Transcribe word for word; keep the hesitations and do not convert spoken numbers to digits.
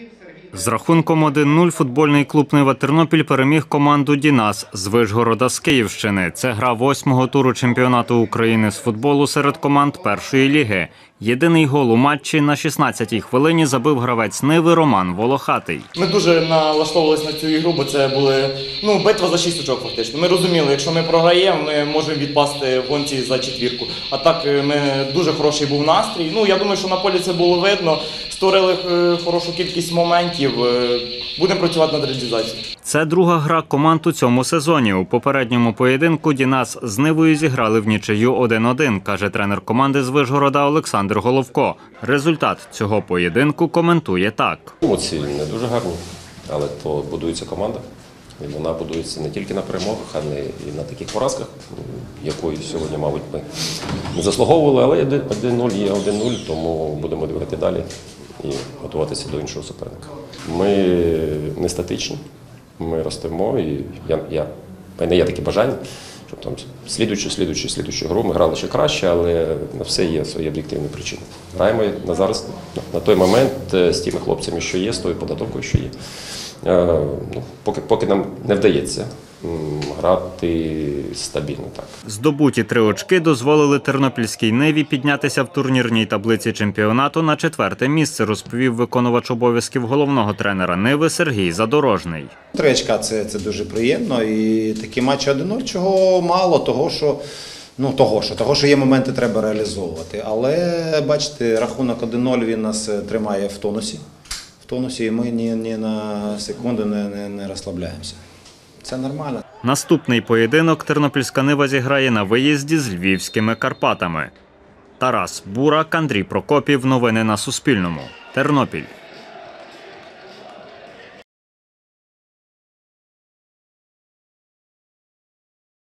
З рахунком один нуль футбольний клуб «Нива Тернопіль» переміг команду «Дінас» з Вишгорода з Київщини. Це гра восьмого туру чемпіонату України з футболу серед команд першої ліги. Єдиний гол у матчі на шістнадцятій хвилині забив гравець «Ниви» Роман Волохатий. Ми дуже налаштовувалися на цю ігру, бо це були ну, битва за шість очок фактично. Ми розуміли, якщо ми програємо, ми можемо відпасти в гонці за четвірку. А так ми, дуже хороший був настрій. Ну, я думаю, що на полі це було видно. Створили хорошу кількість моментів. Будемо працювати над реалізацією. Це друга гра команд у цьому сезоні. У попередньому поєдинку «Дінас» з «Нивою» зіграли в нічию один один, каже тренер команди з Вишгорода Олександр Головко. Результат цього поєдинку коментує так. Емоції не дуже гарні, але то будується команда. І вона будується не тільки на перемогах, а й на таких поразках, якої сьогодні, мабуть, ми не заслуговували, але один нуль є один нуль, тому будемо дивитися далі і готуватися до іншого суперника. Ми не статичні, ми ростемо, і я, я, в мене є таке бажання, щоб там слідуючу, слідуючу, слідуючу гру ми грали ще краще, але на все є свої об'єктивні причини. Граємо на зараз, на той момент з тими хлопцями, що є, з тою подготовкою, що є. Ну, поки, поки нам не вдається грати стабільно. Так. Здобуті три очки дозволили тернопільській «Ниві» піднятися в турнірній таблиці чемпіонату на четверте місце, розповів виконувач обов'язків головного тренера «Ниви» Сергій Задорожний. Три очка – це, це дуже приємно, і такі матчі один нуль, чого мало, того що, ну, того, що, того, що є моменти, треба реалізовувати. Але, бачите, рахунок один нуль він нас тримає в тонусі. В тонусі, і ми ні, ні на секунду не, не, не розслабляємося. Це нормально. Наступний поєдинок тернопільська «Нива» зіграє на виїзді з львівськими Карпатами. Тарас Бурак, Андрій Прокопів. Новини на Суспільному. Тернопіль.